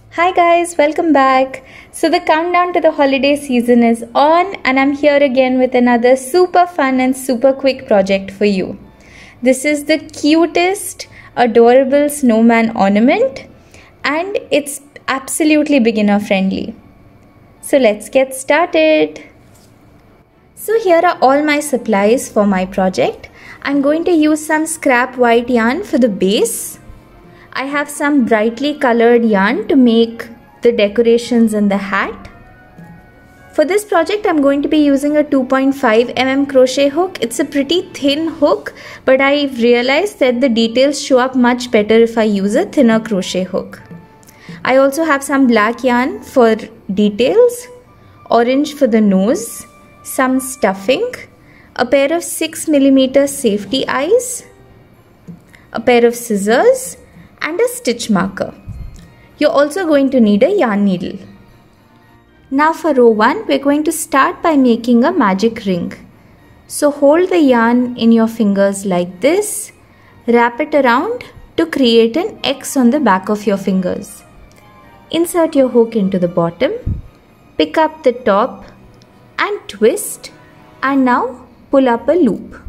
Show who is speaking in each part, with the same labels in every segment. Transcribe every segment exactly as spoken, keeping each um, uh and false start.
Speaker 1: Hi guys, welcome back. So the countdown to the holiday season is on and I'm here again with another super fun and super quick project for you. This is the cutest, adorable snowman ornament and it's absolutely beginner friendly. So let's get started. So here are all my supplies for my project. I'm going to use some scrap white yarn for the base. I have some brightly colored yarn to make the decorations in the hat. For this project, I'm going to be using a two point five millimeter crochet hook. It's a pretty thin hook, but I realized that the details show up much better if I use a thinner crochet hook. I also have some black yarn for details, orange for the nose, some stuffing, a pair of six millimeter safety eyes, a pair of scissors, and a stitch marker. You're also going to need a yarn needle. Now for row one, we're going to start by making a magic ring. So hold the yarn in your fingers like this, wrap it around to create an X on the back of your fingers. Insert your hook into the bottom, pick up the top and twist, and now pull up a loop.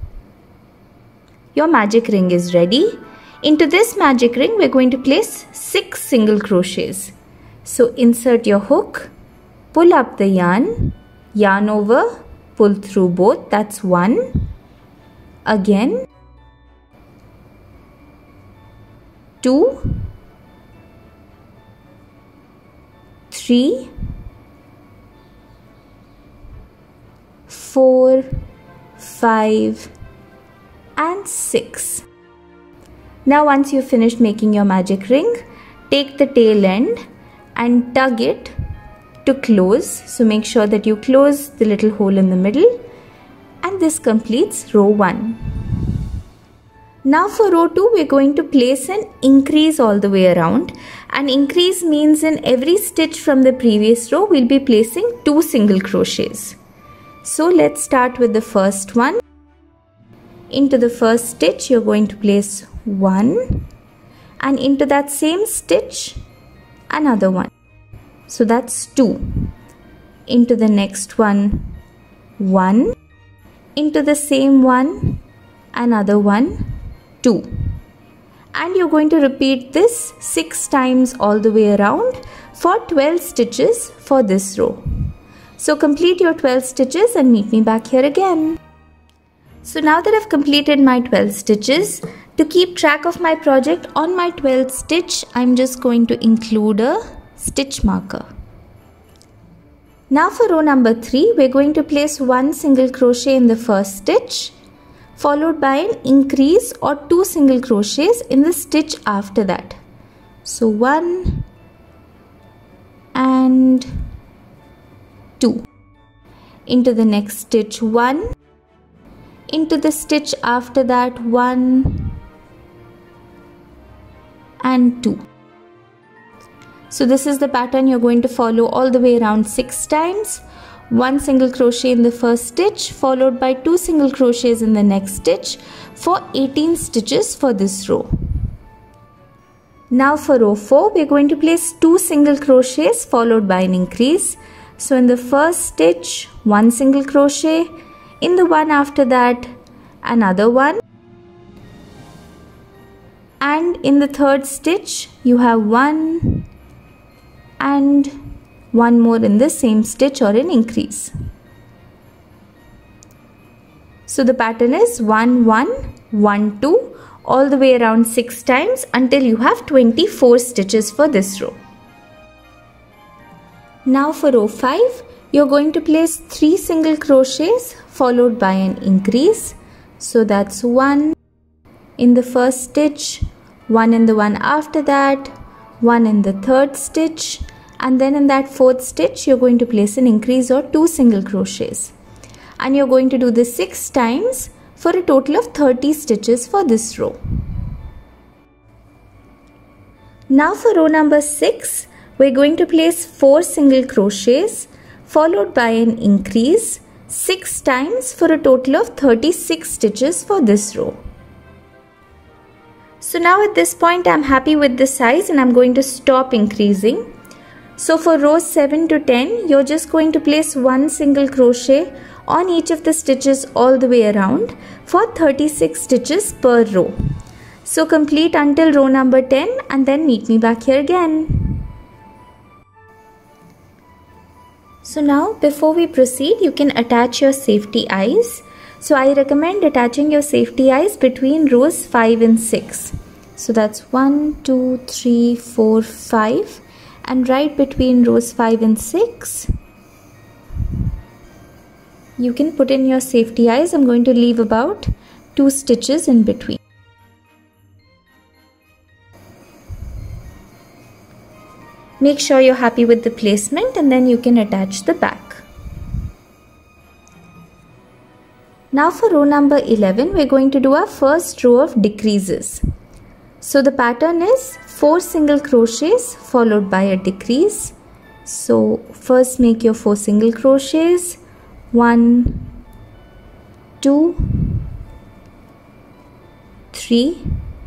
Speaker 1: Your magic ring is ready. Into this magic ring, we're going to place six single crochets. So insert your hook, pull up the yarn, yarn over, pull through both, that's one. Again, two, three, four, five, and six. Now once you've finished making your magic ring, take the tail end and tug it to close. So make sure that you close the little hole in the middle, and this completes row one. Now for row two, we're going to place an increase all the way around. An increase means in every stitch from the previous row, we'll be placing two single crochets. So let's start with the first one. Into the first stitch, you're going to place one, and into that same stitch another one, so that's two. Into the next one, one. Into the same one, another one, two. And you're going to repeat this six times all the way around for twelve stitches for this row. So complete your twelve stitches and meet me back here again. So now that I've completed my twelve stitches, to keep track of my project on my twelfth stitch, I'm just going to include a stitch marker. Now for row number three, we're going to place one single crochet in the first stitch, followed by an increase or two single crochets in the stitch after that. So one and two. Into the next stitch, one. Into the stitch after that, one and two. So this is the pattern you're going to follow all the way around six times. One single crochet in the first stitch, followed by two single crochets in the next stitch for eighteen stitches for this row. Now for row four, we're going to place two single crochets followed by an increase. So in the first stitch, one single crochet. In the one after that, another one, and in the third stitch you have one and one more in the same stitch or an increase. So the pattern is one, one, one, two all the way around six times until you have twenty-four stitches for this row. Now for row five, you're going to place three single crochets followed by an increase. So that's one in the first stitch, one in the one after that, one in the third stitch, and then in that fourth stitch you're going to place an increase or two single crochets. And you're going to do this six times for a total of thirty stitches for this row. Now for row number six, we're going to place four single crochets followed by an increase six times for a total of thirty-six stitches for this row. So now at this point I'm happy with the size and I'm going to stop increasing. So for rows seven to ten, you're just going to place one single crochet on each of the stitches all the way around for thirty-six stitches per row. So complete until row number ten and then meet me back here again. So now before we proceed, you can attach your safety eyes. So I recommend attaching your safety eyes between rows five and six. So that's one, two, three, four, five. And right between rows five and six, you can put in your safety eyes. I'm going to leave about two stitches in between. Make sure you're happy with the placement and then you can attach the back. Now for row number eleven, we're going to do our first row of decreases. So the pattern is four single crochets followed by a decrease. So first make your four single crochets, one, two, three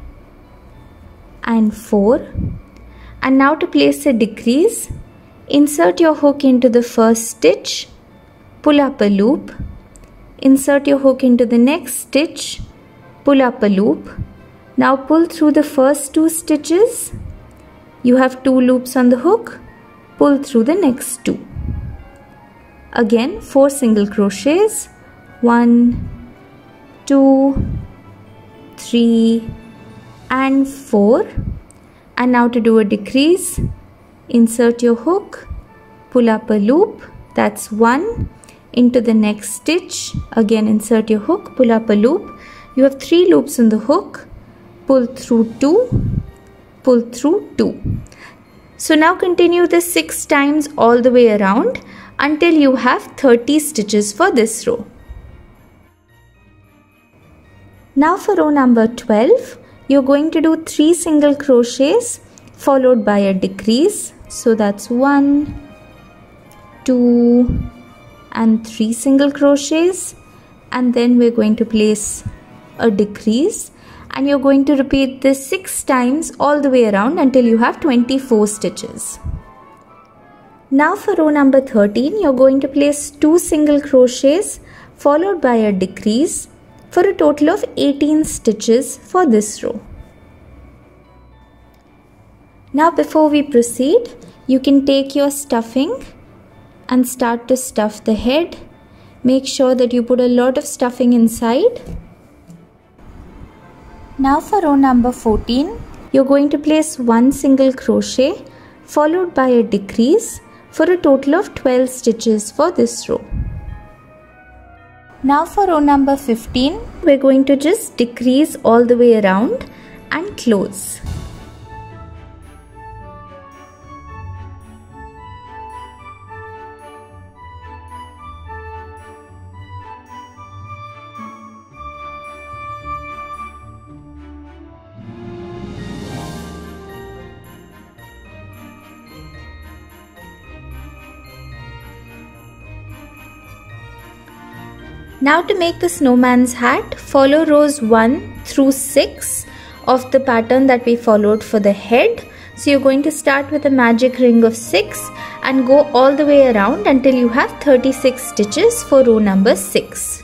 Speaker 1: and four. And now to place a decrease, insert your hook into the first stitch, pull up a loop, insert your hook into the next stitch, pull up a loop. Now pull through the first two stitches. You have two loops on the hook. Pull through the next two. Again, four single crochets. One, two, three, and four. And now to do a decrease, insert your hook, pull up a loop. That's one. Into the next stitch. Again, insert your hook, pull up a loop. You have three loops on the hook. Pull through two, pull through two. So now continue this six times all the way around until you have thirty stitches for this row. Now for row number twelve, you're going to do three single crochets followed by a decrease. So that's one, two, and three single crochets. And then we're going to place a decrease. And you're going to repeat this six times all the way around until you have twenty-four stitches. Now for row number thirteen, you're going to place two single crochets followed by a decrease for a total of eighteen stitches for this row. Now before we proceed, you can take your stuffing and start to stuff the head. Make sure that you put a lot of stuffing inside. Now for row number fourteen, you're going to place one single crochet followed by a decrease for a total of twelve stitches for this row. Now for row number fifteen, we're going to just decrease all the way around and close. Now to make the snowman's hat, follow rows one through six of the pattern that we followed for the head. So you're going to start with a magic ring of six and go all the way around until you have thirty-six stitches for row number six.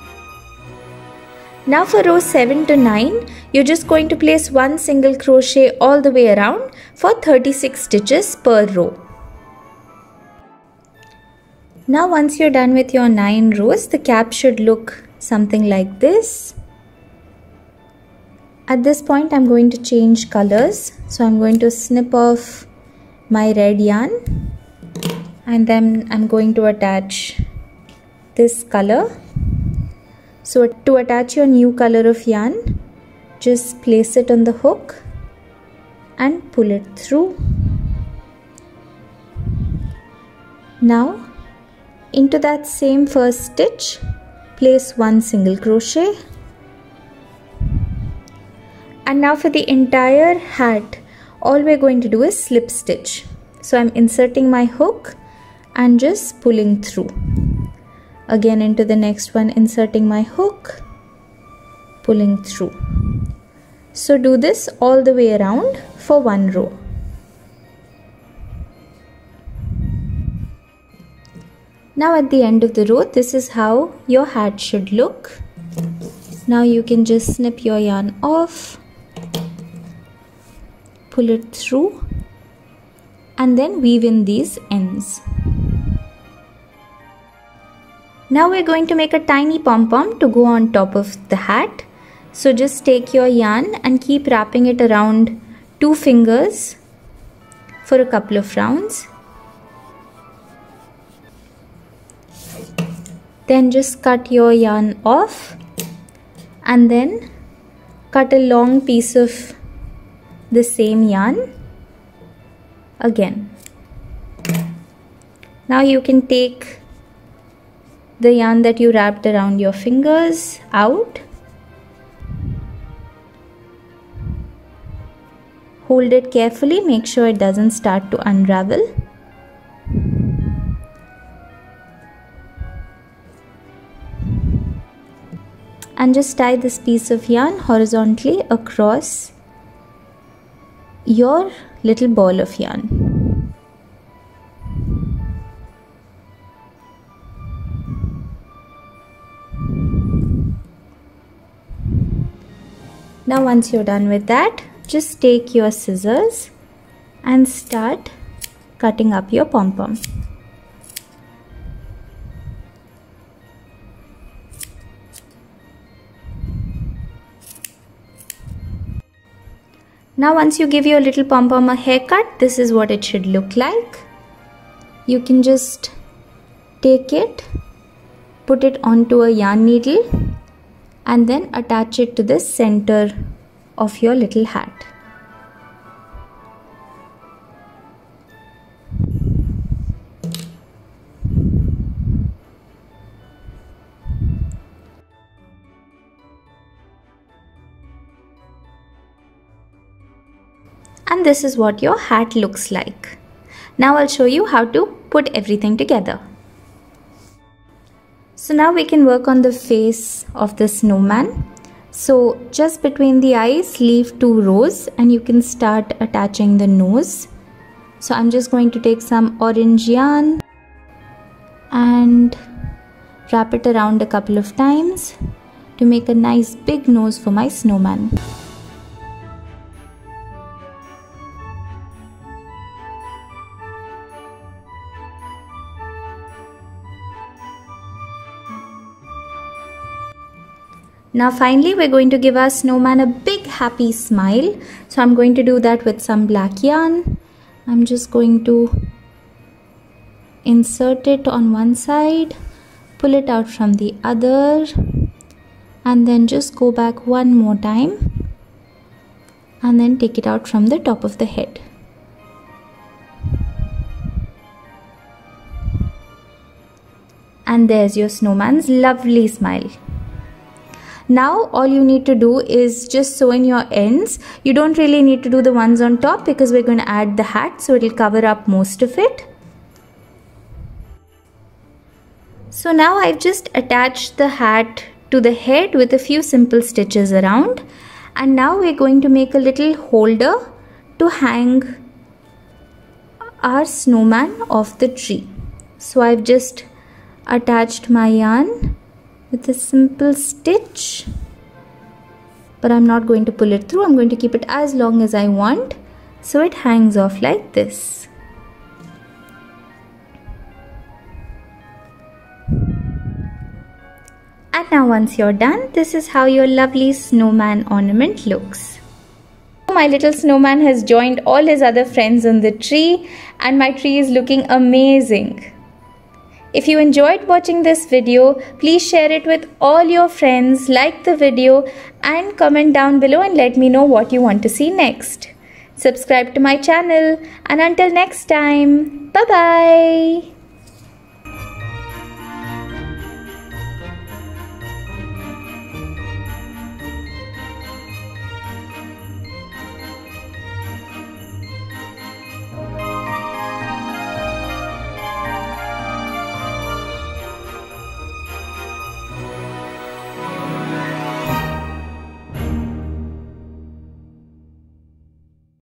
Speaker 1: Now for row seven to nine, you're just going to place one single crochet all the way around for thirty-six stitches per row. Now once you're done with your nine rows, the cap should look something like this. At this point I'm going to change colors. So I'm going to snip off my red yarn and then I'm going to attach this color. So to attach your new color of yarn, just place it on the hook and pull it through. Now into that same first stitch, place one single crochet. And now for the entire hat, all we're going to do is slip stitch. So I'm inserting my hook and just pulling through. Again into the next one, inserting my hook, pulling through. So do this all the way around for one row. Now at the end of the row, this is how your hat should look. Now you can just snip your yarn off, pull it through, and then weave in these ends. Now we're going to make a tiny pom-pom to go on top of the hat. So just take your yarn and keep wrapping it around two fingers for a couple of rounds. Then just cut your yarn off and then cut a long piece of the same yarn again. Now you can take the yarn that you wrapped around your fingers out, hold it carefully, make sure it doesn't start to unravel. And just tie this piece of yarn horizontally across your little ball of yarn. Now once you're done with that, just take your scissors and start cutting up your pom-pom. Now once you give your little pom-pom a haircut, this is what it should look like. You can just take it, put it onto a yarn needle and then attach it to the center of your little hat. And this is what your hat looks like. Now I'll show you how to put everything together. So now we can work on the face of the snowman. So just between the eyes, leave two rows and you can start attaching the nose. So I'm just going to take some orange yarn and wrap it around a couple of times to make a nice big nose for my snowman. Now finally we're going to give our snowman a big happy smile. So I'm going to do that with some black yarn. I'm just going to insert it on one side, pull it out from the other, and then just go back one more time and then take it out from the top of the head. And there's your snowman's lovely smile. Now all you need to do is just sew in your ends. You don't really need to do the ones on top because we're going to add the hat, so it'll cover up most of it. So now I've just attached the hat to the head with a few simple stitches around, and now we're going to make a little holder to hang our snowman off the tree. So I've just attached my yarn with a simple stitch, but I'm not going to pull it through. I'm going to keep it as long as I want, so it hangs off like this. And now once you're done, this is how your lovely snowman ornament looks. My little snowman has joined all his other friends on the tree, and my tree is looking amazing. If you enjoyed watching this video, please share it with all your friends, like the video and comment down below and let me know what you want to see next. Subscribe to my channel, and until next time, bye bye.